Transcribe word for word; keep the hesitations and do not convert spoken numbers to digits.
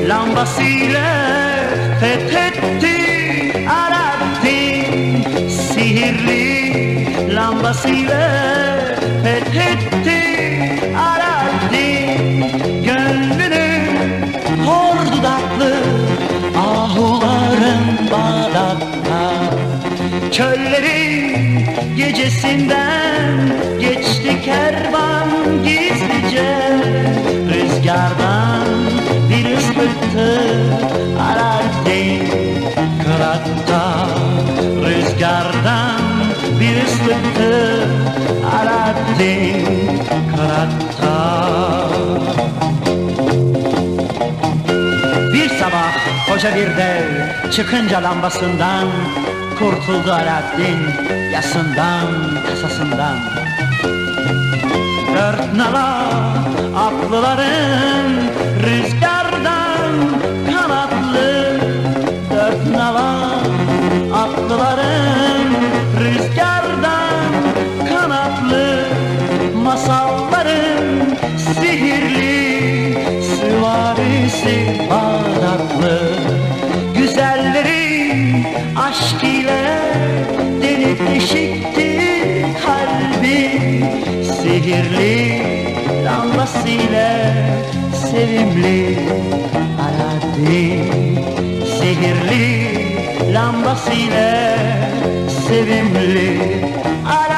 lambasıyla fethetti Alaaddin. Sihirli lambasıyla fethetti Alaaddin. Gönlünü hor dudaklı ahuların Bağdat'ta. Çöllerin gecesinden geçti kervan gizlice. Rüzgardan bir ıslıktı Alaaddin kıratta. Rüzgardan bir ıslıktı Alaaddin kıratta. Bir sabah koca bir dev çıkınca lambasından kurtuldu Alaaddin yasından, tasasından. Dört nala atlıların rüzgardan kanatlı. Dört nala atlıların rüzgardan kanatlı. Masalların sihirli süvarisi Bağdatlı. Güzellerin aşk ile delik deşikti kalbi. Sihirli lambasıyla sevimli Alaaddin. Sihirli lambasıyla sevimli Alaaddin.